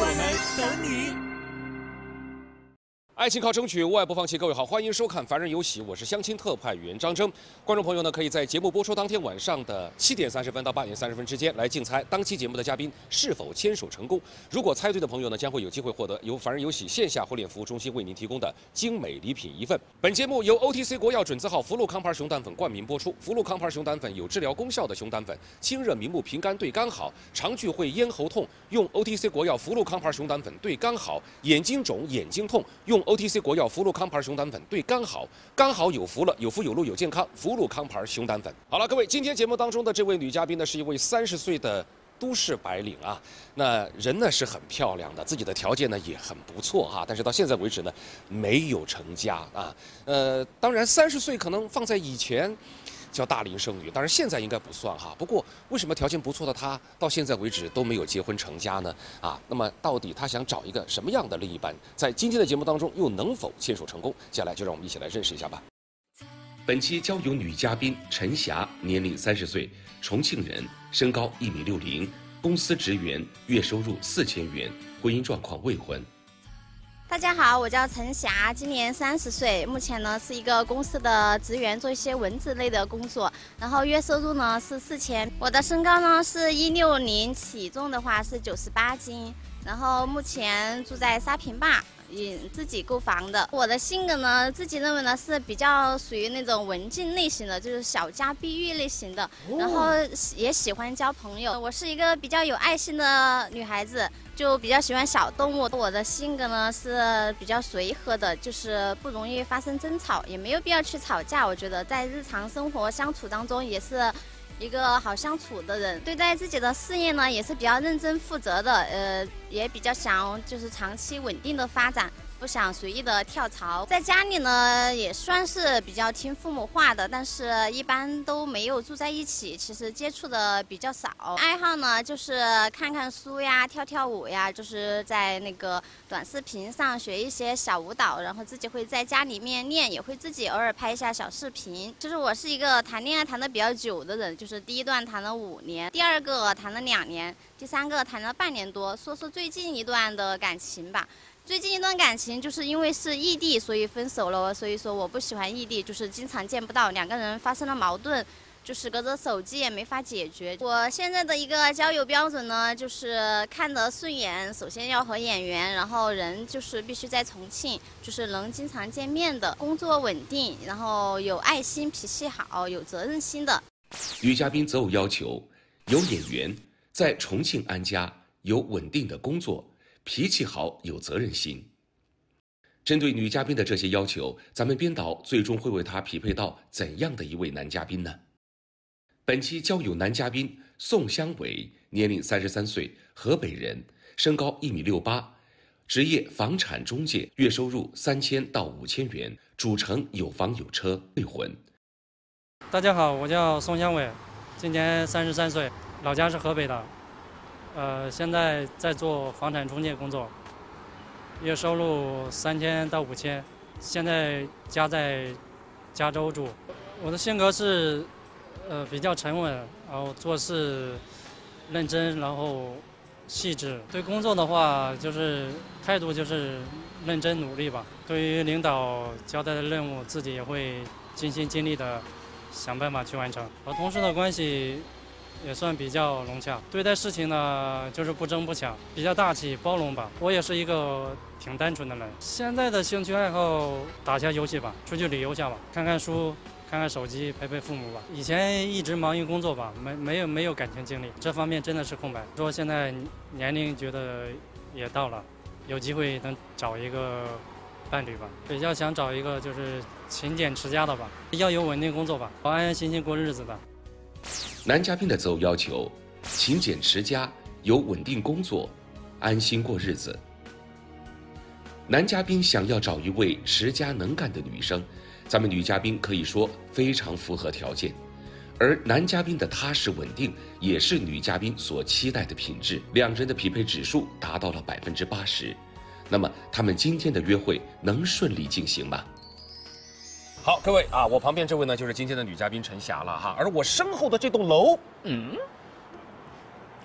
我们等你。 爱情靠争取，我爱不放弃。各位好，欢迎收看《凡人有喜》，我是相亲特派员张征。观众朋友呢，可以在节目播出当天晚上的7点30分到8点30分之间来竞猜当期节目的嘉宾是否牵手成功。如果猜对的朋友呢，将会有机会获得由凡人有喜线下婚恋服务中心为您提供的精美礼品一份。本节目由 OTC 国药准字号福禄康牌熊胆粉冠名播出。福禄康牌熊胆粉有治疗功效的熊胆粉，清热明目平肝对肝好，常聚会咽喉痛用 OTC 国药福禄康牌熊胆粉对肝好，眼睛肿眼睛痛用 OTC 国药福禄康牌熊胆粉对肝好，肝好有福了，有福有路有健康，福禄康牌熊胆粉。好了，各位，今天节目当中的这位女嘉宾呢，是一位30岁的都市白领啊，那人呢是很漂亮的，自己的条件呢也很不错哈，但是到现在为止呢，没有成家啊。当然30岁可能放在以前叫大龄剩女，当然现在应该不算哈。不过为什么条件不错的她到现在为止都没有结婚成家呢？那么到底她想找一个什么样的另一半？在今天的节目当中又能否牵手成功？接下来就让我们一起来认识一下吧。本期交由女嘉宾陈霞，年龄30岁，重庆人，身高1.60米，公司职员，月收入4000元，婚姻状况未婚。 大家好，我叫陈霞，今年30岁，目前呢是一个公司的职员，做一些文字类的工作，然后月收入呢是4000。我的身高呢是160，体重的话是98斤，然后目前住在沙坪坝。自己购房的。我的性格呢，自己认为呢是比较属于那种文静类型的，就是小家碧玉类型的，然后也喜欢交朋友。我是一个比较有爱心的女孩子，就比较喜欢小动物。我的性格呢是比较随和的，就是不容易发生争吵，也没有必要去吵架。我觉得在日常生活相处当中也是一个好相处的人，对待自己的事业呢也是比较认真负责的，也比较想就是长期稳定的发展，不想随意的跳槽。在家里呢也算是比较听父母话的，但是一般都没有住在一起，其实接触的比较少。爱好呢就是看看书呀，跳跳舞呀，就是在那个短视频上学一些小舞蹈，然后自己会在家里面练，也会自己偶尔拍一下小视频。就是我是一个谈恋爱谈得比较久的人，就是第一段谈了5年，第二个谈了2年，第3个谈了半年多。说最近一段的感情吧。最近一段感情就是因为是异地，所以分手了。所以说我不喜欢异地，就是经常见不到，两个人发生了矛盾，就是隔着手机也没法解决。我现在的一个交友标准呢，就是看得顺眼，首先要合眼缘，然后人就是必须在重庆，就是能经常见面的，工作稳定，然后有爱心、脾气好、有责任心的。 女嘉宾择偶要求有眼缘，在重庆安家，有稳定的工作，脾气好，有责任心。针对女嘉宾的这些要求，咱们编导最终会为她匹配到怎样的一位男嘉宾呢？本期交友男嘉宾宋香伟，年龄33岁，河北人，身高1.68米，职业房产中介，月收入3000到5000元，主城有房有车，未婚。 大家好，我叫宋香伟，今年33岁，老家是河北的。现在在做房产中介工作，月收入3000到5000，现在家在加州住。我的性格是，比较沉稳，然后做事认真，然后细致。对工作的话，就是态度就是认真努力吧。对于领导交代的任务，自己也会尽心尽力的想办法去完成。和同事的关系也算比较融洽，对待事情呢就是不争不抢，比较大气包容吧。我也是一个挺单纯的人。现在的兴趣爱好打下游戏吧，出去旅游下吧，看看书，看看手机，陪陪父母吧。以前一直忙于工作吧，没有感情经历，这方面真的是空白。说现在年龄觉得也到了，有机会能找一个伴侣吧，比较想找一个就是勤俭持家的吧，要有稳定工作吧，安安心心过日子的。 男嘉宾的择偶要求：勤俭持家，有稳定工作，安心过日子。男嘉宾想要找一位持家能干的女生，咱们女嘉宾可以说非常符合条件。而男嘉宾的踏实稳定也是女嘉宾所期待的品质，两人的匹配指数达到了80%。那么他们今天的约会能顺利进行吗？好，各位啊，我旁边这位呢就是今天的女嘉宾陈霞了哈，而我身后的这栋楼，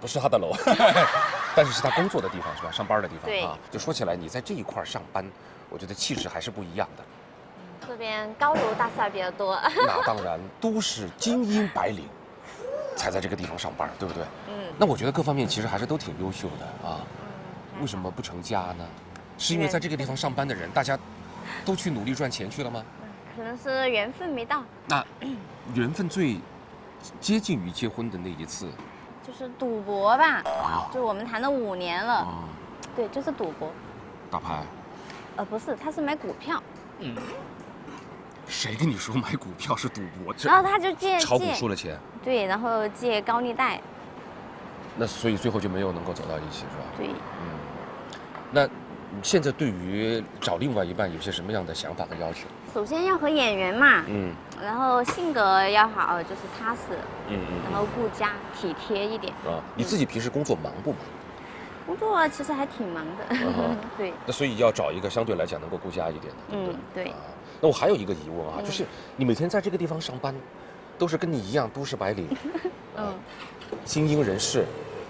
不是他的楼，但是是他工作的地方是吧？上班的地方对啊。就说起来，你在这一块上班，我觉得气势还是不一样的。 这边高楼大厦比较多。 那当然，都是精英白领才在这个地方上班，对不对？那我觉得各方面其实还是都挺优秀的啊。为什么不成家呢？是因为在这个地方上班的人，大家都去努力赚钱去了吗？ 可能是缘分没到。 那缘分最接近于结婚的那一次， 就是赌博吧，就我们谈了5年了。对，就是赌博。 打牌？ 不是，他是买股票。 谁跟你说买股票是赌博？ 然后他就炒股输了钱。 对，然后借高利贷。 那所以最后就没有能够走到一起，是吧？ 对。 那现在对于找另外一半有些什么样的想法和要求？ 首先要和眼缘嘛，然后性格要好，就是踏实，然后顾家体贴一点。 你自己平时工作忙不忙？ 工作其实还挺忙的，对。 那所以要找一个相对来讲能够顾家一点的， 对。 那我还有一个疑问啊，就是你每天在这个地方上班，都是跟你一样都市白领，精英人士，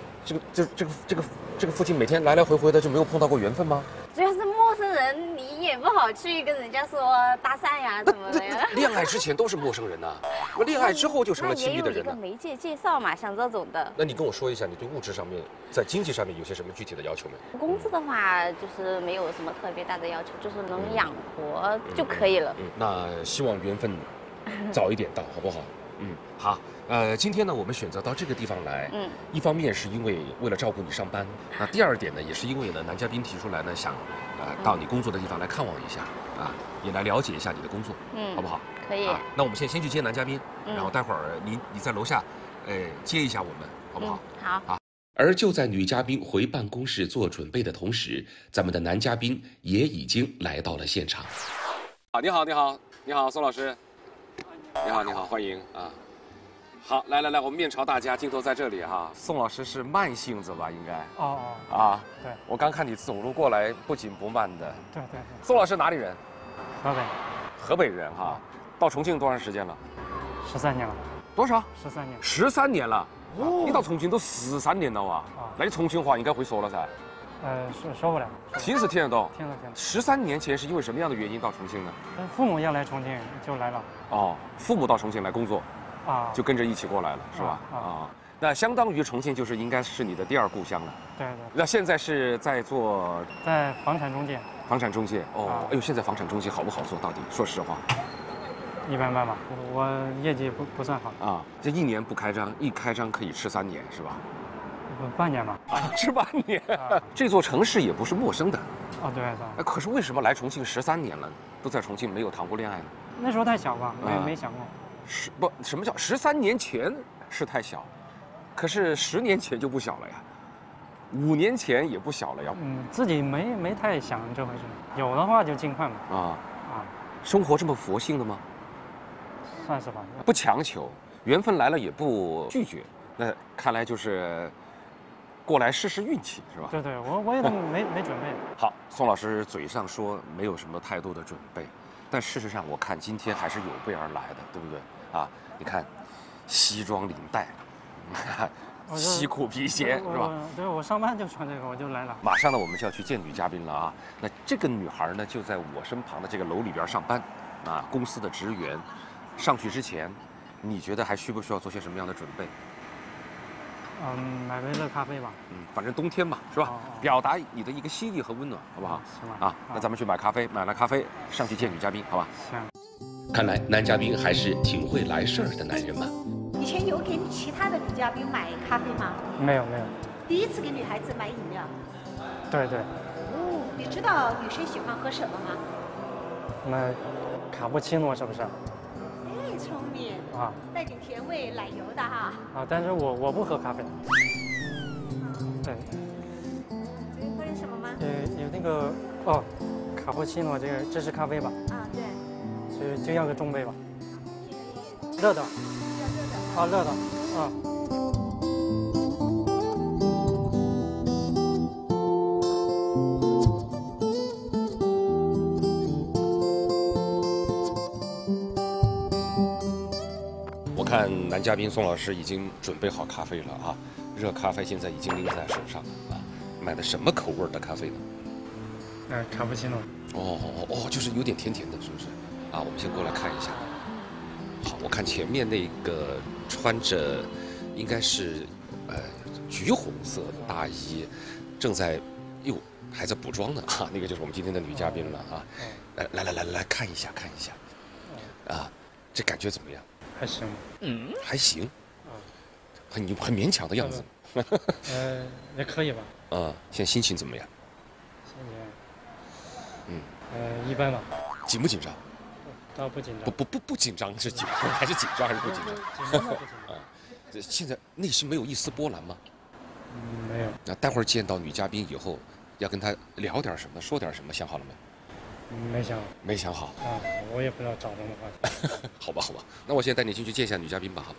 这个附近每天来来回回的就没有碰到过缘分吗？ 主要是陌生人，你也不好去跟人家说搭讪呀什么的呀。 恋爱之前都是陌生人呐，那恋爱之后就成了亲密的人了。 也有一个媒介介绍嘛，像这种的。 那你跟我说一下，你对物质上面，在经济上面有些什么具体的要求没？ 工资的话，就是没有什么特别大的要求，就是能养活就可以了。 那希望缘分早一点到，好不好？好。今天呢，我们选择到这个地方来，一方面是因为了照顾你上班，那第二点呢，也是因为呢，男嘉宾提出来呢，想到你工作的地方来看望一下，也来了解一下你的工作，好不好？ 可以。 那我们先去接男嘉宾，然后待会儿你在楼下，接一下我们，好不好？ 好。 而就在女嘉宾回办公室做准备的同时，咱们的男嘉宾也已经来到了现场。你好，宋老师。你好，欢迎啊。好，来，我们面朝大家，镜头在这里哈。宋老师是慢性子吧？应该。对，我刚看你走路过来不紧不慢的。 对。 宋老师哪里人？ 河北人哈。到重庆多长时间了 ？13年了。 多少 ？13年。 13年了。你到重庆都13年了哇？那你重庆话应该会说了噻？ 说不了。 听是听得懂。 听得。 13年前是因为什么样的原因到重庆呢？ 父母要来重庆就来了。 父母到重庆来工作。就跟着一起过来了，是吧？那相当于重庆就是应该是你的第二故乡了。 对。 那现在是在房产中介。 房产中介哎呦，现在房产中介好不好做？到底说实话， 一般般吧。我业绩不算好。 这1年不开张，一开张可以吃3年，是吧？ 半年吧。 吃半年。这座城市也不是陌生的。 对。 可是为什么来重庆13年了，都在重庆没有谈过恋爱呢？ 那时候太小吧，没想过。 什么叫13年前是太小，可是10年前就不小了呀，5年前也不小了呀。 自己没太想这回事，有的话就尽快嘛。 生活这么佛性的吗？ 算是吧。 不强求，缘分来了也不拒绝，那看来就是过来试试运气，是吧？ 对，我也没准备。 好，宋老师嘴上说没有什么太多的准备。但事实上，我看今天还是有备而来的，对不对？你看，西装领带，西裤皮鞋，是吧？ 对，我上班就穿这个，我就来了。 马上呢，我们就要去见女嘉宾了啊。那这个女孩呢，就在我身旁的这个楼里边上班，公司的职员。上去之前，你觉得还需不需要做些什么样的准备？ 买杯热咖啡吧。 反正冬天嘛，是吧？表达你的一个心意和温暖，好不好？ 行。 那咱们去买咖啡，买了咖啡上去见女嘉宾，好吧？ 行。 看来男嘉宾还是挺会来事儿的男人嘛。 以前有给其他的女嘉宾买咖啡吗？ 没有。 第一次给女孩子买饮料。 对。 你知道女生喜欢喝什么吗？ 那卡布奇诺是不是？ 聪明带点甜味，奶油的哈。 但是我不喝咖啡。对。 喝点什么吗？ 有那个卡布奇诺，这是咖啡吧？对。就要个中杯吧。热的。热的。 我看男嘉宾宋老师已经准备好咖啡了啊， 热咖啡现在已经拎在手上啊。买的什么口味的咖啡呢？ 卡布奇诺。 就是有点甜甜的，是不是？啊，我们先过来看一下。好，我看前面那个穿着应该是橘红色的大衣，正在还在补妆呢啊，那个就是我们今天的女嘉宾了啊。来看一下，啊，这感觉怎么样？ 还行。 还行。很勉强的样子。 也可以吧。 现在心情怎么样？ 一般吧。 紧不紧张？ 倒不紧张。 不紧张，是紧还是紧张还是不紧张？ 紧张不紧张。 现在内心没有一丝波澜吗？ 没有。 那待会儿见到女嘉宾以后，要跟她聊点什么，说点什么，想好了没？ 没想好。 没想好。 我也不知道找什么话题。 好吧，那我现在带你进去见一下女嘉宾吧。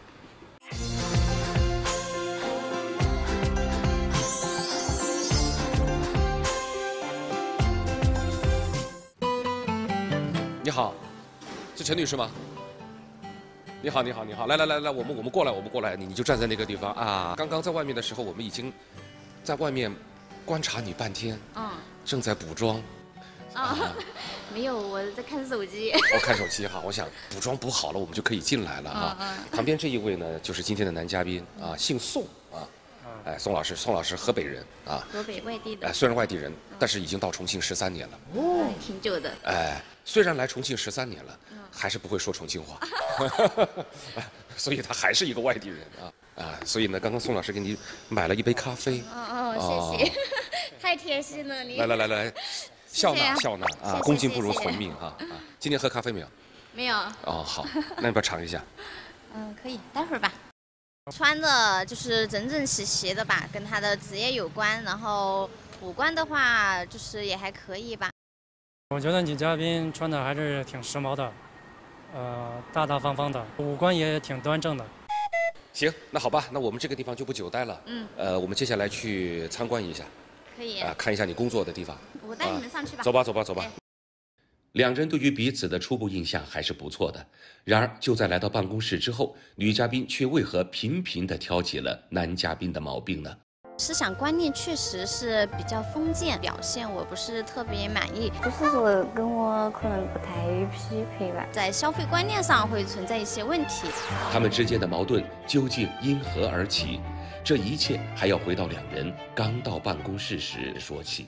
你好，是陈女士吗？你好，来，我们过来，你就站在那个地方啊。刚刚在外面的时候，我们已经在外面观察你半天，正在补妆。 没有，我在看手机。 看手机哈，我想补妆补好了，我们就可以进来了哈。旁边这一位呢，就是今天的男嘉宾啊，姓宋啊。宋老师，河北人啊， 河北外地的。 虽然外地人，但是已经到重庆13年了。 挺久的。 虽然来重庆13年了，还是不会说重庆话，所以他还是一个外地人啊。所以呢，刚刚宋老师给你买了一杯咖啡。 谢谢，太贴心了你。 来，笑纳啊，恭敬不如从命哈。今天喝咖啡没有？ 没有。 好，那要不要尝一下？ 可以，待会儿吧。穿的就是整整齐齐的吧，跟他的职业有关，然后五官的话就是也还可以吧。 我觉得女嘉宾穿的还是挺时髦的，大大方方的，五官也挺端正的。 行，那好吧，那我们这个地方就不久待了。我们接下来去参观一下。 可以。 看一下你工作的地方。 我带你们上去吧。 走吧。两人对于彼此的初步印象还是不错的，然而就在来到办公室之后，女嘉宾却为何频频地挑起了男嘉宾的毛病呢？ 思想观念确实是比较封建，表现我不是特别满意，就是说跟我可能不太匹配吧，在消费观念上会存在一些问题。 他们之间的矛盾究竟因何而起？这一切还要回到两人刚到办公室时说起。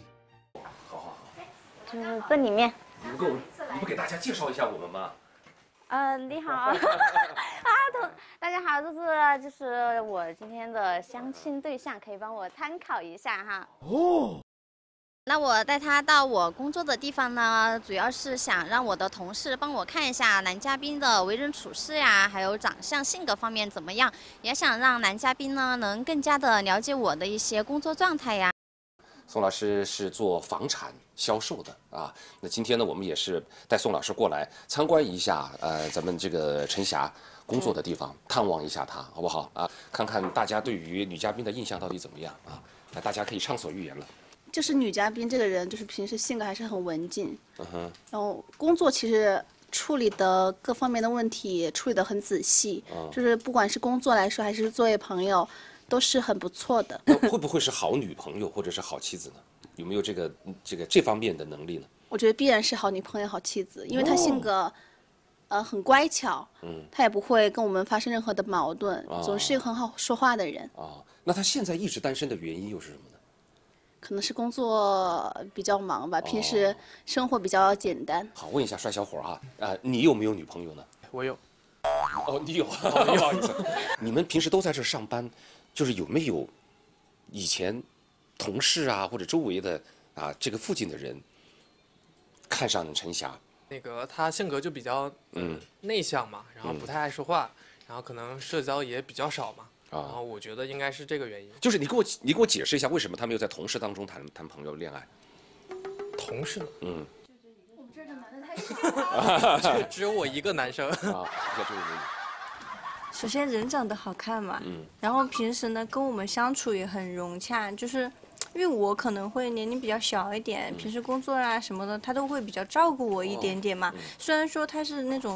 就是这里面。 你不给大家介绍一下我们吗？ 你好，大家好，就是我今天的相亲对象，可以帮我参考一下哈。那我带他到我工作的地方呢，主要是想让我的同事帮我看一下男嘉宾的为人处事呀，还有长相、性格方面怎么样，也想让男嘉宾呢能更加的了解我的一些工作状态呀。 宋老师是做房产销售的啊，那今天呢，我们也是带宋老师过来参观一下，咱们这个陈霞工作的地方，探望一下她，好不好啊？看看大家对于女嘉宾的印象到底怎么样啊？那大家可以畅所欲言了。 就是女嘉宾这个人，就是平时性格还是很文静，然后工作其实处理的各方面的问题处理得很仔细，就是不管是工作来说，还是作为朋友。都是很不错的。 那会不会是好女朋友或者是好妻子呢？有没有这方面的能力呢？ 我觉得必然是好女朋友、好妻子，因为她性格，很乖巧，她也不会跟我们发生任何的矛盾，总是一个很好说话的人。 那她现在一直单身的原因又是什么呢？ 可能是工作比较忙吧，平时生活比较简单。 好，问一下帅小伙啊，你有没有女朋友呢？ 我有。 你有，不好意思。你们平时都在这上班。就是有没有以前同事啊，或者周围的这个附近的人看上陈霞？ 他性格就比较内向嘛，然后不太爱说话，然后可能社交也比较少嘛，然后我觉得应该是这个原因。 就是你给我解释一下，为什么他没有在同事当中谈朋友恋爱？ 同事？ 我们这儿的男的太少了， 只有我一个男生啊， 首先人长得好看嘛，然后平时呢跟我们相处也很融洽，就是因为我可能会年龄比较小一点，平时工作啊什么的他都会比较照顾我一点点嘛。虽然说他是那种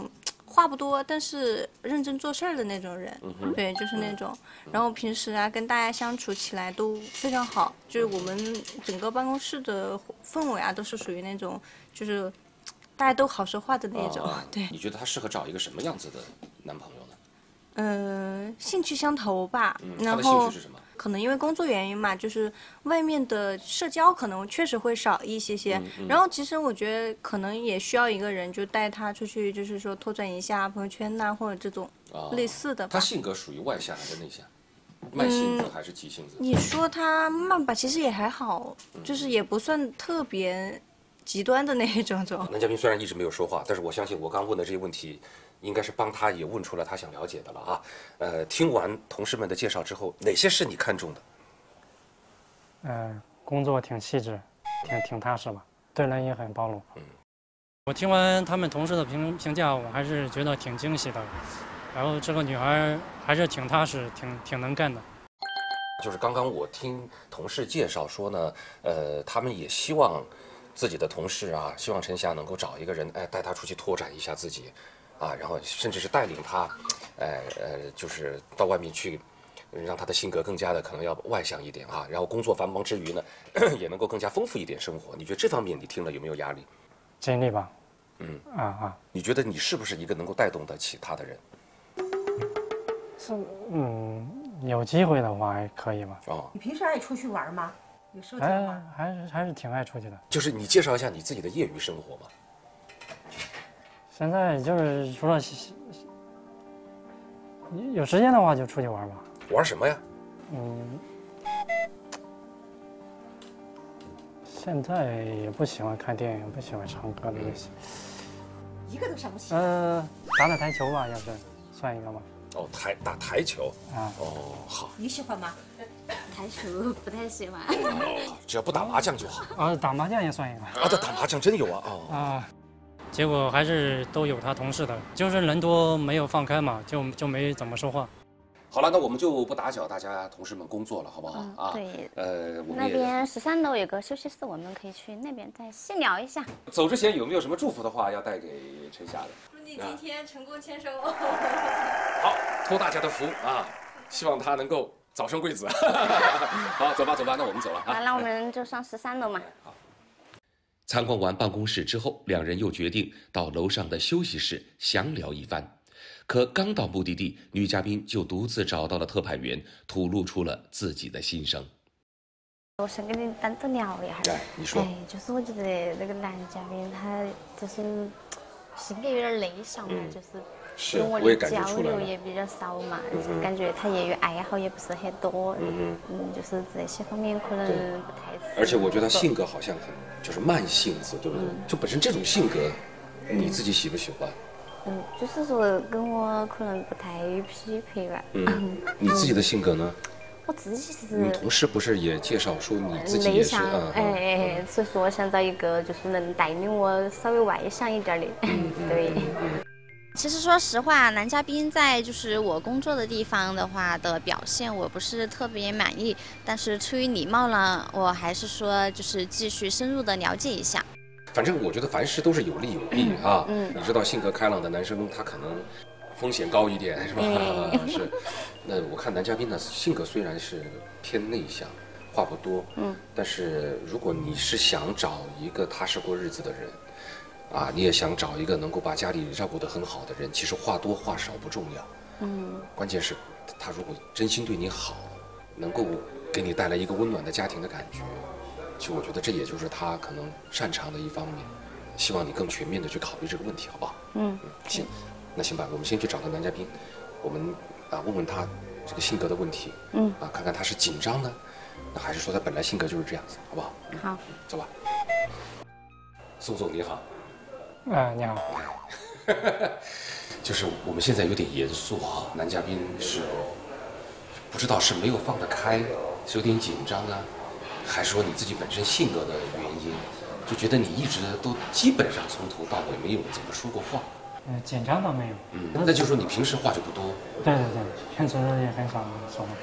话不多，但是认真做事儿的那种人。对，就是那种。然后平时啊，跟大家相处起来都非常好，就是我们整个办公室的氛围啊，都是属于那种就是大家都好说话的那种。对。 你觉得他适合找一个什么样子的男朋友呢？ 兴趣相投吧。然后他的兴趣是什么？ 可能因为工作原因嘛，就是外面的社交可能确实会少一些些。然后其实我觉得可能也需要一个人就带他出去，就是说拓展一下朋友圈呐，或者这种类似的吧。 他性格属于外向还是内向？慢性子还是急性子？ 你说他慢吧，其实也还好，就是也不算特别极端的那一种。 男嘉宾虽然一直没有说话，但是我相信我刚问的这些问题，应该是帮他也问出了他想了解的了啊。听完同事们的介绍之后，哪些是你看中的？ 工作挺细致，挺踏实吧，对人也很包容。我听完他们同事的评价，我还是觉得挺惊喜的。然后这个女孩还是挺踏实，挺能干的。 就是刚刚我听同事介绍说呢，他们也希望自己的同事啊，希望陈霞能够找一个人，带他出去拓展一下自己，啊，然后甚至是带领他，就是到外面去，让他的性格更加的可能要外向一点啊，然后工作繁忙之余呢，也能够更加丰富一点生活。你觉得这方面你听了有没有压力？ 尽力吧。 你觉得你是不是一个能够带动得起他的人？ 是，有机会的话还可以吧。 你平时爱出去玩吗？有社交吗？ 还是挺爱出去的。 就是你介绍一下你自己的业余生活嘛。 现在就是除了有时间的话就出去玩吧。 玩什么呀？ 现在也不喜欢看电影，不喜欢唱歌的东西。 一个都想不起。 打台球吧，要是算一个吧。 打台球啊。 好。 你喜欢吗？ 台球不太喜欢。 只要不打麻将就好。 打麻将也算一个。 这打麻将真有啊。 结果还是都有他同事的，就是人多没有放开嘛，就没怎么说话。 好了，那我们就不打搅大家同事们工作了，好不好？ 对。 我们那边13楼有个休息室，我们可以去那边再细聊一下。 走之前有没有什么祝福的话要带给陈霞的？ 祝你今天成功牵手。 好，托大家的福啊，希望他能够早生贵子。好，走吧，那我们走了啊。 那我们就上13楼嘛。 好。参观完办公室之后，两人又决定到楼上的休息室详聊一番。可刚到目的地，女嘉宾就独自找到了特派员，吐露出了自己的心声。 我想跟你单独聊一下。 你说。 就是我觉得那个男嘉宾他就是性格有点内向嘛，就是跟我的交流也比较少嘛，感觉他业余爱好也不是很多，就是这些方面可能不太。 而且我觉得他性格好像就是慢性子，对不对？就本身这种性格，你自己喜不喜欢？ 就是说跟我可能不太匹配吧。 你自己的性格呢？ 我自己是。 你同事不是也介绍说你自己也是所以说我想找一个就是能带领我稍微外向一点的。对。其实说实话，男嘉宾在就是我工作的地方的话的表现，我不是特别满意。但是出于礼貌呢，我还是说就是继续深入的了解一下。 反正我觉得凡事都是有利有弊啊。你知道性格开朗的男生他可能风险高一点，是吧？是。那我看男嘉宾呢，性格虽然是偏内向，话不多，但是如果你是想找一个踏实过日子的人，你也想找一个能够把家里照顾得很好的人，其实话多话少不重要。关键是他如果真心对你好，能够给你带来一个温暖的家庭的感觉。其实我觉得这也就是他可能擅长的一方面，希望你更全面的去考虑这个问题，好不好？行，那行吧，我们先去找个男嘉宾，我们问问他这个性格的问题，看看他是紧张呢，那还是说他本来性格就是这样子，好不好？ 好， 走吧。宋总你好。 你好。 就是我们现在有点严肃啊，男嘉宾是不知道是没有放得开，是有点紧张啊。还是说你自己本身性格的原因，就觉得你一直都基本上从头到尾没有怎么说过话？ 紧张倒没有。 那就是说你平时话就不多？ 对，平时也很少说话。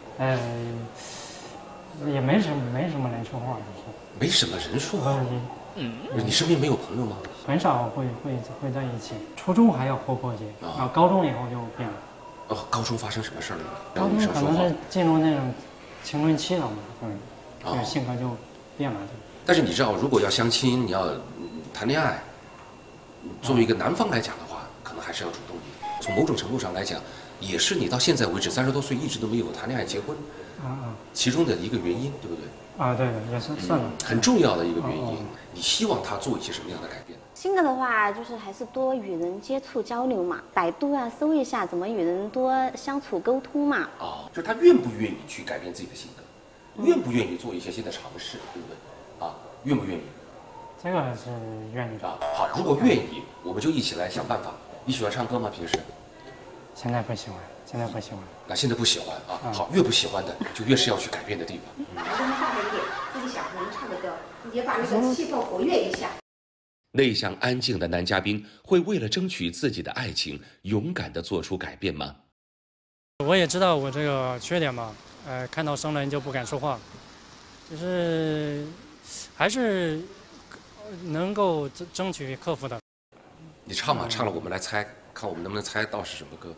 也没什么人说话，就是。 没什么人说话。 你身边没有朋友吗？ 很少会在一起。初中还要活泼些，高中以后就变了。 高中发生什么事儿了？ 高中可能是进入那种青春期了嘛，这个性格就变了。 但是你知道，如果要相亲，你要谈恋爱，作为一个男方来讲的话，可能还是要主动一点。从某种程度上来讲，也是你到现在为止30多岁一直都没有谈恋爱结婚，其中的一个原因，对不对？ 对，也是算了。 很重要的一个原因。你希望他做一些什么样的改变？ 性格的话，就是还是多与人接触交流嘛，百度啊搜一下怎么与人多相处沟通嘛。 就是他愿不愿意去改变自己的性格，愿不愿意做一些新的尝试，对不对？愿不愿意？ 这个是愿意的。 好，如果愿意，我们就一起来想办法。你喜欢唱歌吗？平时？ 现在不喜欢。 那现在不喜欢好，越不喜欢的就越是要去改变的地方。 大声大声一点，自己想能唱的歌，也把那个气氛活跃一下。 内向安静的男嘉宾会为了争取自己的爱情，勇敢地做出改变吗？ 我也知道我这个缺点嘛，看到生人就不敢说话，就是还是能够争取克服的。 你唱嘛，唱了我们来猜，看我们能不能猜到是什么歌。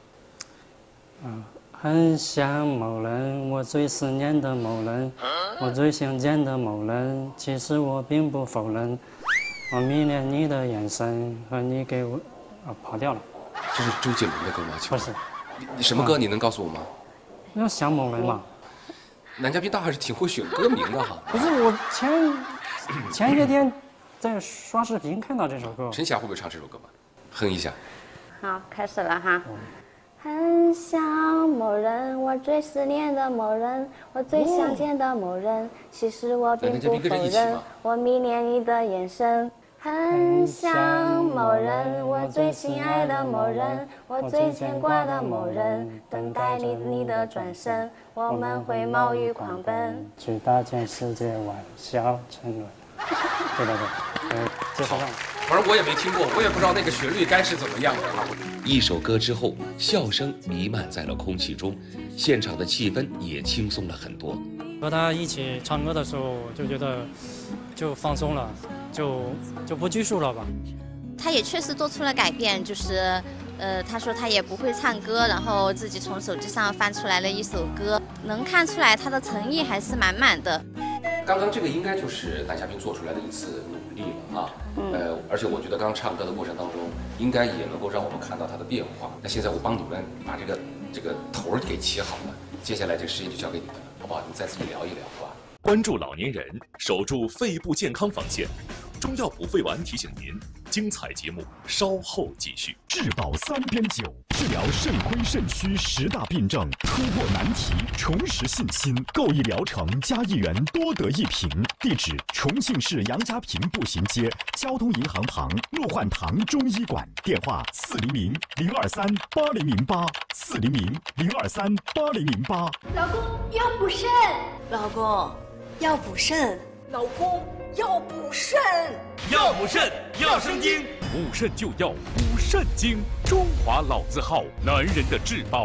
很想某人，我最思念的某人，我最想见的某人，其实我并不否认，我迷恋你的眼神和你给我，跑调了。 这是周杰伦的歌吗？ 不是。 你什么歌？你能告诉我吗？ 要想某人嘛。 男嘉宾倒还是挺会选歌名的哈。 不是，我前些天在刷视频看到这首歌。 陈霞会不会唱这首歌吧？哼一下。 好，开始了哈。很想某人，我最思念的某人，我最想见的某人，其实我并不否认，我迷恋你的眼神。很想某人，我最心爱的某人，我最牵挂的某人，等待你的转身，我们会冒雨狂奔， 去大千世界玩笑沉沦。对，接受上。 反正我也没听过，我也不知道那个旋律该是怎么样的。一首歌之后，笑声弥漫在了空气中，现场的气氛也轻松了很多。 和他一起唱歌的时候，就觉得就放松了，就不拘束了吧。 他也确实做出了改变，就是他说他也不会唱歌，然后自己从手机上翻出来了一首歌，能看出来他的诚意还是满满的。 刚刚这个应该就是男嘉宾做出来的一次努力了啊，而且我觉得刚唱歌的过程当中，应该也能够让我们看到他的变化。那现在我帮你们把这个头给起好了，接下来这个时间就交给你们了，好不好？你们再自己聊一聊，好吧？ 关注老年人，守住肺部健康防线。中药补肺丸提醒您，精彩节目稍后继续。 质保3.9，治疗肾亏肾虚10大病症，突破难题，重拾信心。购一疗程加1元，多得1瓶。地址：重庆市杨家坪步行街交通银行旁陆焕堂中医馆。电话：400-023-8008，400-023-8008。 老公要补肾， 老公要补肾， 老公要补肾， 要补肾，要生精，补肾就要补肾精。中华老字号，男人的质保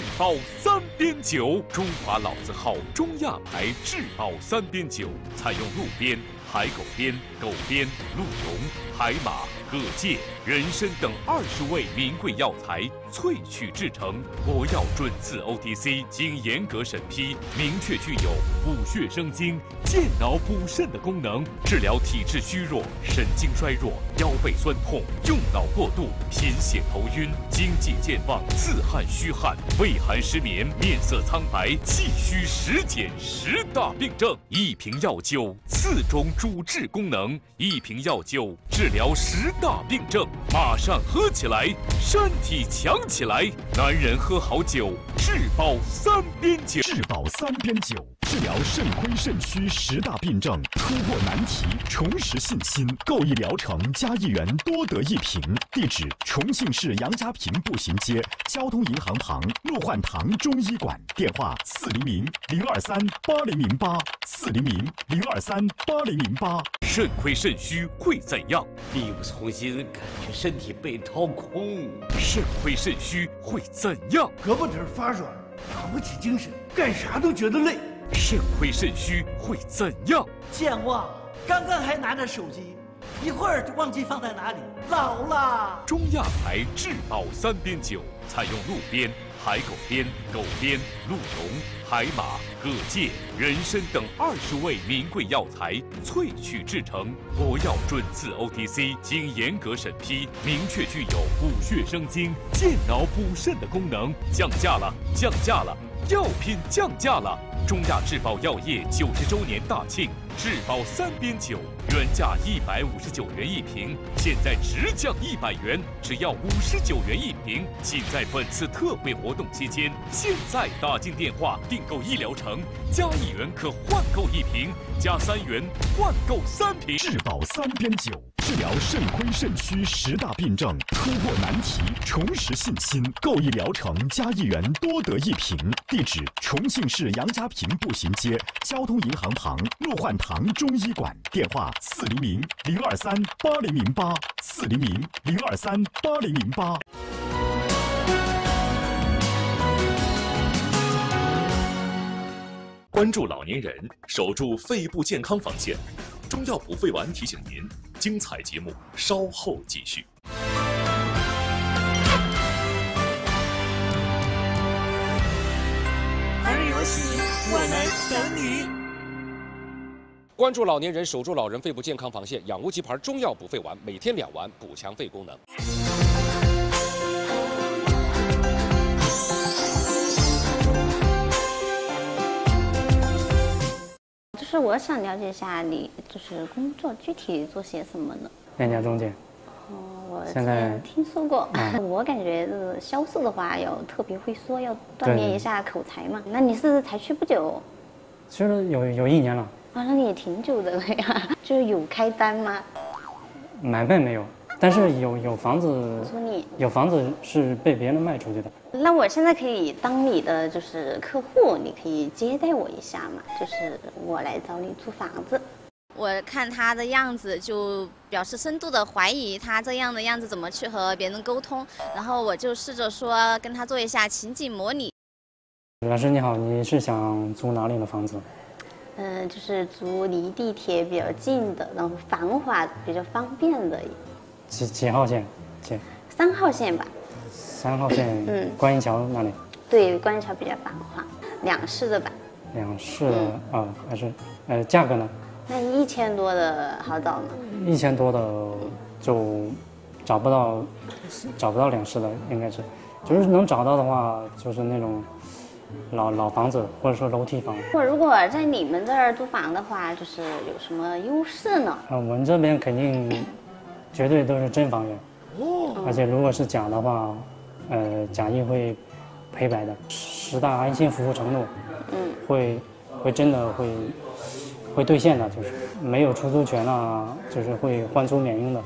3.9，中华老字号中亚牌质保3.9，采用鹿鞭、海狗鞭、狗鞭、鹿茸、海马、葛芥、人参等20味名贵药材萃取制成，国药准字 OTC， 经严格审批，明确具有补血生精、健脑补肾的功能，治疗体质虚弱、神经衰弱、腰背酸痛、用脑过度、贫血头晕、经济健忘、自汗虚汗、畏寒失眠、面色苍白、气虚实减10大病症。一瓶药灸4种主治功能，一瓶药灸治疗10大病症，马上喝起来，身体强起来。男人喝好酒，质保3.9， 质保3.9，治疗肾亏肾虚10大病症，突破难题，重拾信心。购一疗程加1元，多得1瓶。地址：重庆市杨家坪步行街交通银行旁陆焕堂中医馆。电话：400-023-8008，400-023-8008。 肾亏肾虚会怎样？ 力不从心，感觉身体被掏空。 肾亏肾虚会怎样？ 胳膊腿发软，打不起精神，干啥都觉得累。 肾亏肾虚会怎样？ 健忘，刚刚还拿着手机， 一会儿就忘记放在哪里，老了。 中亚牌质保3边酒，采用路边、海狗边、狗边、鹿茸、海马、葛芥、人参等20味名贵药材萃取制成，国药准字 OTC， 经严格审批，明确具有补血生津、健脑补肾的功能。降价了，降价了！药品降价了！中亚质保药业90周年大庆，质保3边酒原价159元一瓶，现在直降100元，只要59元一瓶。仅在本次特惠活动期间，现在打进电话订购1疗程，加1元可换购1瓶，加3元换购3瓶。 质保3边酒，治疗肾亏肾虚10大病症，突破难题，重拾信心。购1疗程加1元多得1瓶。地址：重庆市杨家坪步行街交通银行旁陆焕堂中医馆。电话：400-023-8008，400-023-8008。 关注老年人，守住肺部健康防线。中药补肺丸提醒您，精彩节目稍后继续。 凡人游戏，我们等你。 关注老年人，守住老人肺部健康防线。养无极牌中药补肺丸，每天2丸，补强肺功能。 就是我想了解一下你就是工作具体做些什么呢？ 链家中介。 我现在听说过，我感觉销售的话要特别会说，要锻炼一下口才嘛。那你是才去不久？ 其实有1年了。 啊，那也挺久的了呀。就是有开单吗？ 买卖没有，但是有房子租赁， 有房子是被别人卖出去的。 那我现在可以当你的就是客户，你可以接待我一下嘛？就是我来找你租房子。我看他的样子，就表示深度的怀疑他这样的样子怎么去和别人沟通，然后我就试着说跟他做一下情景模拟。 老师你好，你是想租哪里的房子？ 就是租离地铁比较近的，然后繁华比较方便的。 几号线 ？3号线吧。 3号线，观音桥那里。 对，观音桥比较繁华，2室的吧。 2室的啊，还是价格呢？ 那1000多的好找吗 ？1000多的就找不到2室的，应该是，就是能找到的话，就是那种老房子或者说楼梯房。 我如果在你们这儿租房的话，就是有什么优势呢？ 我们这边肯定绝对都是真房源，而且如果是假的话，假意会赔白的。10大安心服务承诺，会真的会兑现的，就是没有出租权啊，就是会换租免佣的。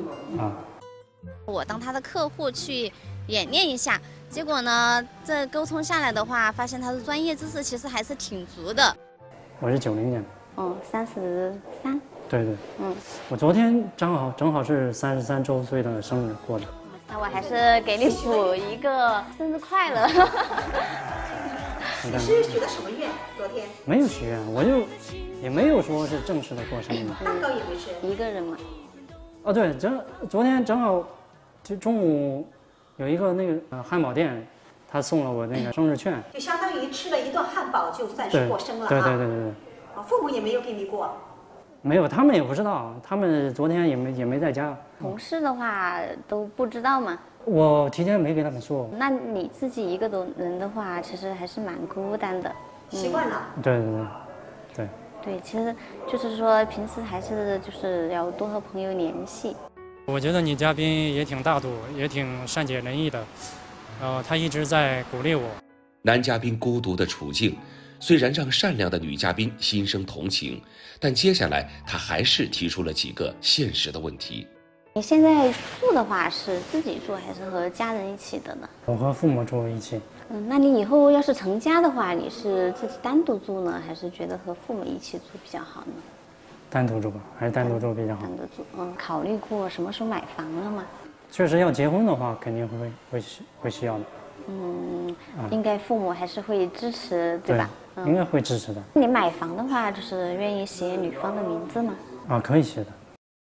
我当他的客户去演练一下，结果呢，这沟通下来的话，发现他的专业知识其实还是挺足的。 我是90年。 33。 对。我昨天正好是33周岁的生日过的。 那我还是给你补一个生日快乐。 你是许的什么愿？昨天没有许愿，我就也没有说是正式的过生日。 蛋糕也没吃， 一个人吗？ 哦，对，昨天正好就中午有一个那个汉堡店，他送了我那个生日券， 就相当于吃了一顿汉堡，就算是过生了啊。 对。 父母也没有给你过。 没有，他们也不知道，他们昨天也没在家。 同事的话都不知道吗？ 我提前没给他们说。 那你自己一个人的话，其实还是蛮孤单的。 习惯了。 对，其实就是说平时还是就是要多和朋友联系。 我觉得女嘉宾也挺大度，也挺善解人意的，她一直在鼓励我。 男嘉宾孤独的处境，虽然让善良的女嘉宾心生同情，但接下来他还是提出了几个现实的问题。 你现在住的话是自己住还是和家人一起的呢？ 我和父母住一起。 那你以后要是成家的话，你是自己单独住呢，还是觉得和父母一起住比较好呢？ 单独住吧，还是单独住比较好。 单独住，考虑过什么时候买房了吗？ 确实要结婚的话，肯定会需要的。 应该父母还是会支持，对吧？ 应该会支持的。 你买房的话，就是愿意写女方的名字吗？ 可以写的。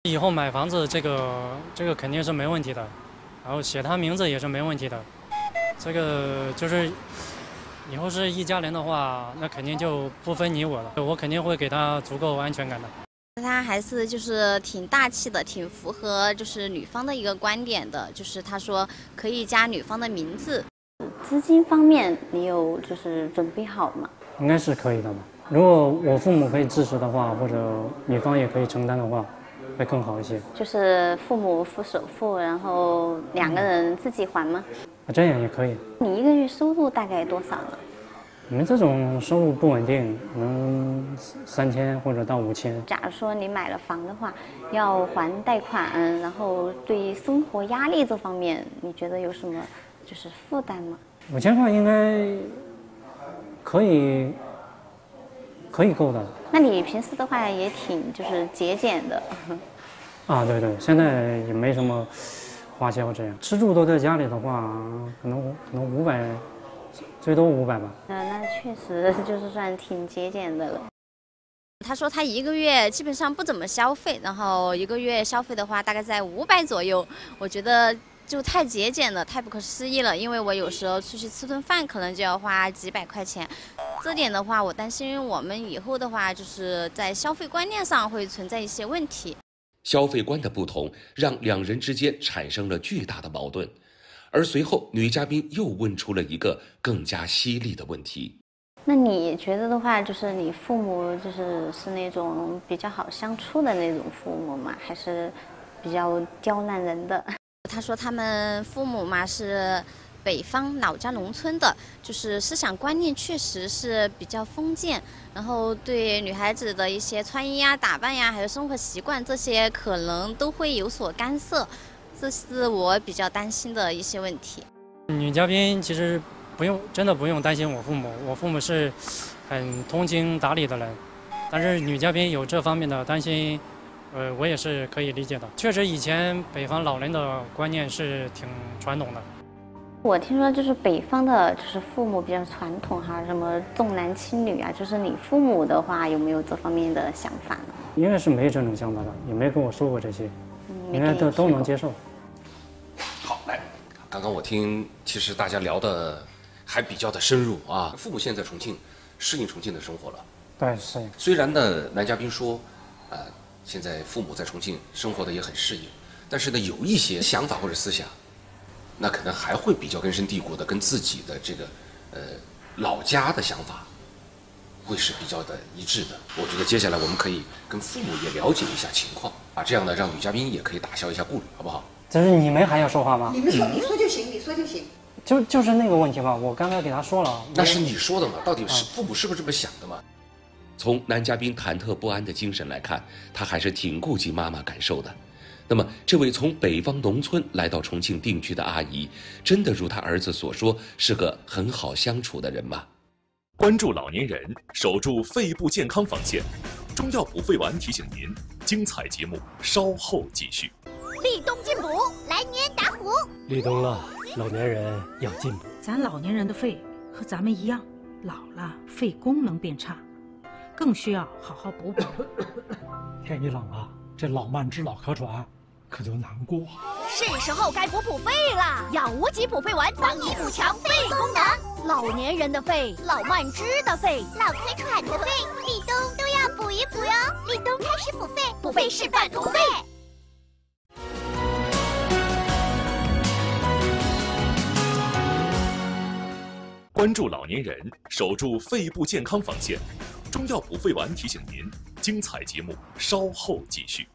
以后买房子这个肯定是没问题的，然后写他名字也是没问题的。这个就是以后是一家人的话，那肯定就不分你我了。我肯定会给他足够安全感的。 他还是就是挺大气的，挺符合就是女方的一个观点的，就是他说可以加女方的名字。 资金方面，你有就是准备好吗？ 应该是可以的吧。如果我父母可以支持的话，或者女方也可以承担的话，会更好一些。 就是父母付首付，然后2个人自己还吗？ 这样也可以。 你1个月收入大概多少呢？ 你们这种收入不稳定，可能3000或者到5000。 假如说你买了房的话，要还贷款，然后对生活压力这方面，你觉得有什么就是负担吗 ？5000块应该可以够的。 那你平时的话也挺就是节俭的。 啊，对，现在也没什么花销，这样吃住都在家里的话，可能500。最多500吧。 那确实就是算挺节俭的了。 他说他1个月基本上不怎么消费，然后1个月消费的话大概在500左右。我觉得就太节俭了，太不可思议了。因为我有时候出去吃顿饭可能就要花几百块钱，这点的话我担心我们以后的话就是在消费观念上会存在一些问题。 消费观的不同让2人之间产生了巨大的矛盾。而随后，女嘉宾又问出了一个更加犀利的问题。 那你觉得的话，就是你父母是那种比较好相处的那种父母吗？还是比较刁难人的？ 他说他们父母嘛是北方老家农村的，就是思想观念确实是比较封建，然后对女孩子的一些穿衣呀、打扮呀，还有生活习惯这些，可能都会有所干涉。这是我比较担心的一些问题。 女嘉宾其实真的不用担心我父母，我父母是很通情达理的人，但是女嘉宾有这方面的担心，我也是可以理解的。确实，以前北方老人的观念是挺传统的。 我听说就是北方的，就是父母比较传统哈，什么重男轻女啊，就是你父母的话有没有这方面的想法呢？ 应该是没这种想法的，也没跟我说过这些。应该都能接受。 好，来，刚刚我听，其实大家聊的还比较的深入啊。父母现在在重庆适应重庆的生活了， 对，适应。 虽然呢，男嘉宾说，现在父母在重庆生活的也很适应，但是呢，有一些想法或者思想，那可能还会比较根深蒂固的跟自己的这个老家的想法会是比较的一致的。我觉得接下来我们可以跟父母也了解一下情况啊，这样呢让女嘉宾也可以打消一下顾虑，好不好？ 就是你们还要说话吗？ 你们说，你说就行，你说就行。 就是那个问题吧，我刚才给他说了。 那是你说的嘛？到底是父母是不是这么想的嘛？从男嘉宾忐忑不安的精神来看，他还是挺顾及妈妈感受的。那么，这位从北方农村来到重庆定居的阿姨，真的如她儿子所说，是个很好相处的人吗？ 关注老年人，守住肺部健康防线。中药补肺丸提醒您，精彩节目稍后继续。 立冬进补，来年打虎。 立冬了，老年人要进补。 咱老年人的肺和咱们一样，老了肺功能变差，更需要好好补补。 天一冷啊，这老慢支、老咳喘，可就难过。 是时候该补肺了，养无极补肺丸帮你补强肺功能。老年人的肺，老慢支的肺，老咳喘的肺，立冬都要补一补哟。立冬开始补肺，补肺示范图肺。 关注老年人，守住肺部健康防线。中药补肺丸提醒您，精彩节目稍后继续。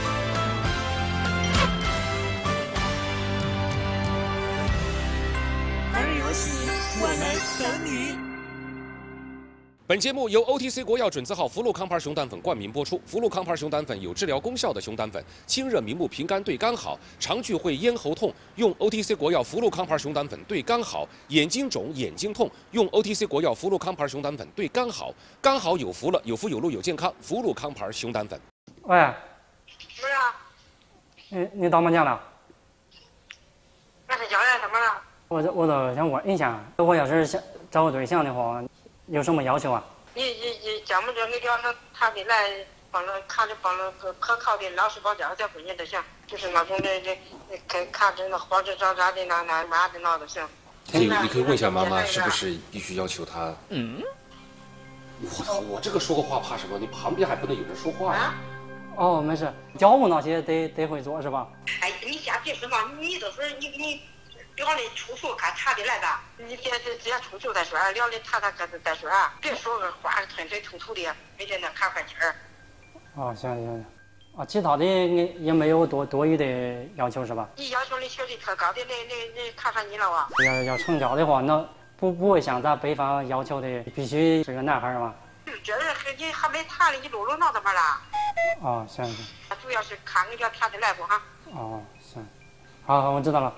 凡人游戏，我们等你。 本节目由 OTC 国药准字号福禄康牌熊胆粉冠名播出。福禄康牌熊胆粉有治疗功效的熊胆粉，清热明目、平肝对肝好；常聚会、咽喉痛用 OTC 国药福禄康牌熊胆粉对肝好；眼睛肿、眼睛痛用 OTC 国药福禄康牌熊胆粉对肝好。肝好有福了，有福有禄有健康，福禄康牌熊胆粉。 喂， 什么呀？ 你到我们家了？ 那是家呀，怎么了？ 我就想问一下，我要是想找个对象的话，有什么要求啊？ 你讲不讲？你叫他给来帮着看着帮着可靠的老实巴交的闺女就行，就是那种看着那花枝招展的那嘛的那都行。 你可以问一下妈妈，是不是必须要求她？我操！我这个说个话怕什么？你旁边还不能有人说话呀？ 哦，没事，家务那些得会做是吧？ 哎，你先别说嘛，你都是你聊的出手看谈的来的，你先出手再说，聊的谈各自再说，别说个话吞吞吐吐的，每天那看快气儿。 哦，行。啊，其他的也没有多余的要求是吧？ 你要求你学历特高的，那看上你了啊？ 要成家的话，那不会像咱北方要求的必须是个男孩吗？ 这人和你还没谈呢，你露那怎么了？ 哦，行。 主要是看人家谈的来不哈？ 哦，行。好，我知道了。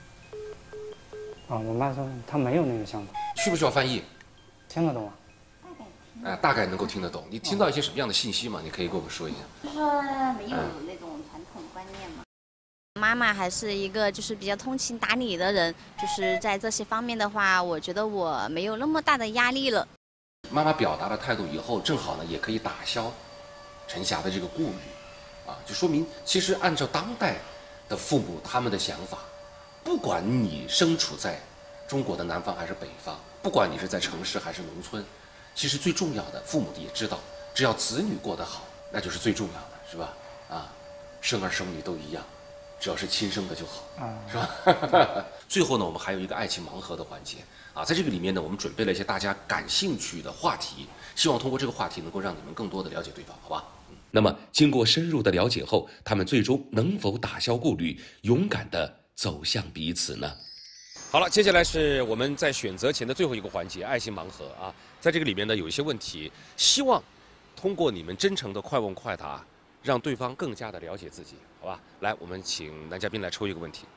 我妈说她没有那个想法。 需不需要翻译？ 听得懂啊。 大概能够听得懂。你听到一些什么样的信息吗？你可以跟我们说一下。 就说没有那种传统观念嘛。 妈妈还是一个就是比较通情达理的人，就是在这些方面的话，我觉得我没有那么大的压力了。 妈妈表达了态度以后，正好呢也可以打消陈霞的这个顾虑，就说明其实按照当代的父母他们的想法，不管你身处在中国的南方还是北方，不管你是在城市还是农村。其实最重要的，父母也知道，只要子女过得好，那就是最重要的，是吧？生儿生女都一样，只要是亲生的就好，是吧？最后呢，我们还有一个爱情盲盒的环节在这个里面呢，我们准备了一些大家感兴趣的话题，希望通过这个话题能够让你们更多的了解对方，好吧？那么经过深入的了解后，他们最终能否打消顾虑，勇敢地走向彼此呢？好了，接下来是我们在选择前的最后一个环节——爱情盲盒在这个里面呢，有一些问题，希望通过你们真诚的快问快答，让对方更加的了解自己，好吧？来，我们请男嘉宾来抽一个问题。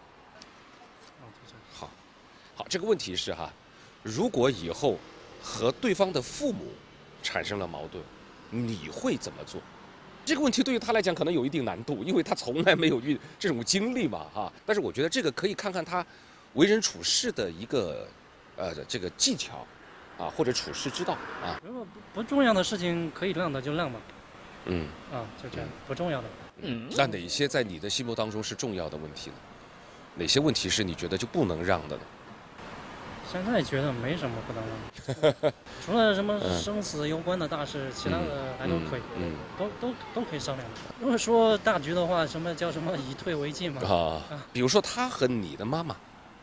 好，这个问题是如果以后和对方的父母产生了矛盾，你会怎么做？这个问题对于他来讲可能有一定难度，因为他从来没有这种经历嘛但是我觉得这个可以看看他为人处事的一个这个技巧或者处事之道如果不重要的事情可以让的就让吧。就这样，不重要的。 那哪些在你的心目当中是重要的问题呢？哪些问题是你觉得就不能让的呢？ 现在觉得没什么不能让，除了什么生死攸关的大事，其他的还都可以，都可以商量。如果说大局的话，什么叫什么以退为进嘛？ 比如说他和你的妈妈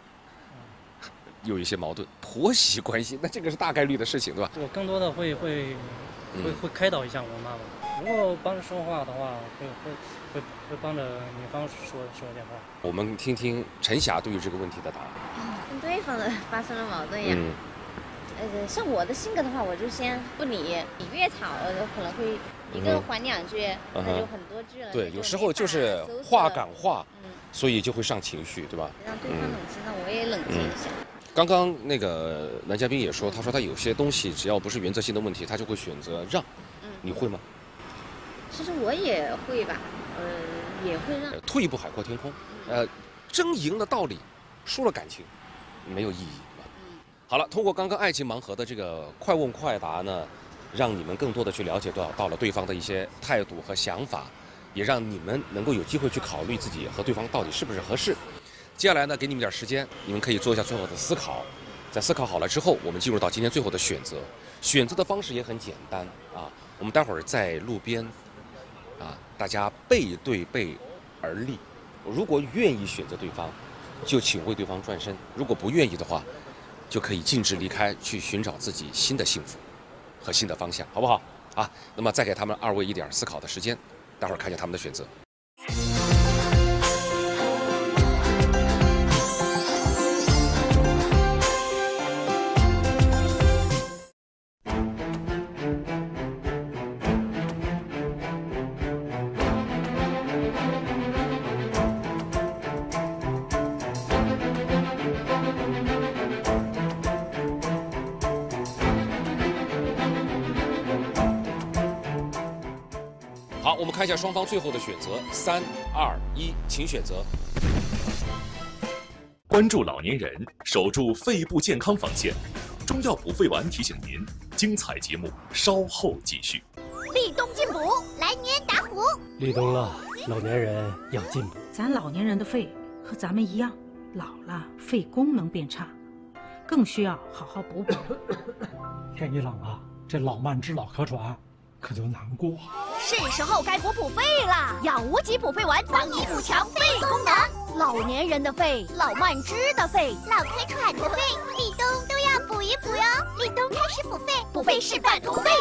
有一些矛盾，婆媳关系，那这个是大概率的事情，对吧？ 我更多的会开导一下我妈妈。如果帮着说话的话，会帮着女方说一点话。 我们听听陈霞对于这个问题的答案。 跟对方的发生了矛盾呀。像我的性格的话，我就先不理，你越吵，可能会一个还两句，那就很多句了。 对，有时候就是话赶话，所以就会上情绪，对吧？ 让对方冷静，那我也冷静一下。 刚刚那个男嘉宾也说，他说他有些东西只要不是原则性的问题，他就会选择让。你会吗？ 其实我也会吧，也会让。 退一步海阔天空，争赢了道理，输了感情，没有意义。好了，通过刚刚爱情盲盒的这个快问快答呢，让你们更多的去了解到了对方的一些态度和想法，也让你们能够有机会去考虑自己和对方到底是不是合适。接下来呢，给你们点时间，你们可以做一下最后的思考。在思考好了之后，我们进入到今天最后的选择。选择的方式也很简单我们待会儿在路边大家背对背而立。如果愿意选择对方，就请为对方转身；如果不愿意的话，就可以径直离开，去寻找自己新的幸福和新的方向，好不好？那么再给他们二位一点思考的时间，待会儿看见他们的选择。好，我们看一下双方最后的选择，3、2、1，请选择。 关注老年人，守住肺部健康防线。中药补肺丸提醒您，精彩节目稍后继续。 立冬进补，来来年打虎。 立冬了，老年人要进补。 咱老年人的肺和咱们一样，老了肺功能变差，更需要好好补补。 天一冷啊，这老慢支、老咳喘可就难过。 是时候该补补肺了，养无极补肺丸帮你补强肺功能。老年人的肺，老慢支的肺，老咳喘的肺，立冬都要补一补哟。立冬开始补肺，补肺示范图肺。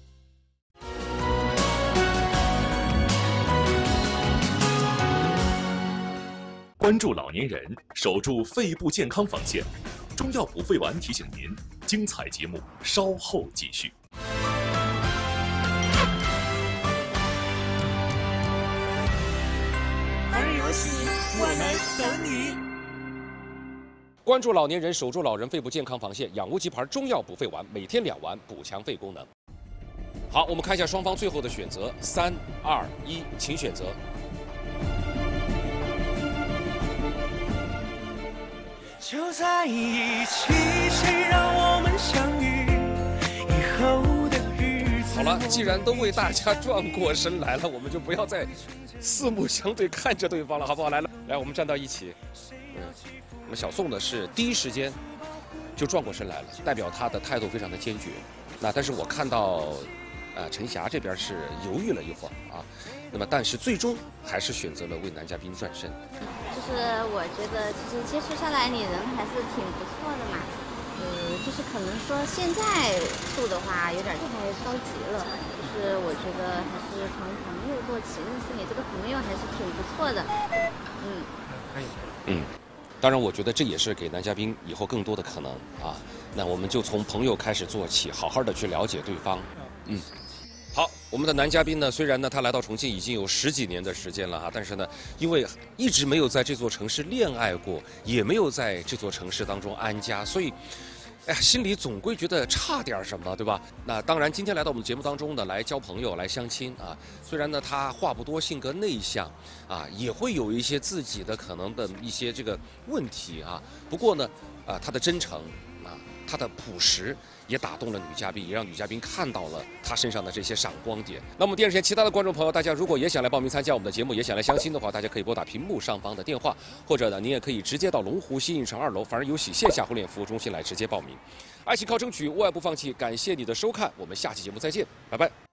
关注老年人，守住肺部健康防线。中药补肺丸提醒您，精彩节目稍后继续。 凡人游戏，我们等你。 关注老年人，守住老人肺部健康防线，养无极牌中药补肺丸，每天2丸，补强肺功能。好，我们看一下双方最后的选择，3、2、1，请选择。 就在一起，谁让我们相遇？以后的日子。 好了，既然都为大家转过身来了，我们就不要再四目相对看着对方了，好不好？来，我们站到一起。我们小宋呢是第一时间就转过身来了，代表他的态度非常的坚决。但是我看到，陈霞这边是犹豫了一会儿啊，但是最终还是选择了为男嘉宾转身。 就是我觉得，其实接触下来，你人还是挺不错的嘛。就是可能说现在处的话，有点太着急了。就是我觉得还是从朋友做起，认识你这个朋友还是挺不错的。 当然，我觉得这也是给男嘉宾以后更多的可能啊。那我们就从朋友开始做起，好好的去了解对方。好，我们的男嘉宾呢，虽然呢他来到重庆已经有10几年的时间了哈，但是呢，因为一直没有在这座城市恋爱过，也没有在这座城市当中安家，所以，心里总归觉得差点什么，对吧？那当然，今天来到我们节目当中呢，来交朋友、来相亲啊。虽然呢他话不多，性格内向啊，也会有一些自己的可能的一些这个问题啊。不过呢，他的真诚啊，他的朴实。也打动了女嘉宾，也让女嘉宾看到了她身上的这些闪光点。那么电视前其他的观众朋友，大家如果也想来报名参加我们的节目，也想来相亲的话，大家可以拨打屏幕上方的电话，或者呢，您也可以直接到龙湖新影城2楼凡人有喜线下婚恋服务中心来直接报名。爱情靠争取，为爱不放弃。感谢你的收看，我们下期节目再见，拜拜。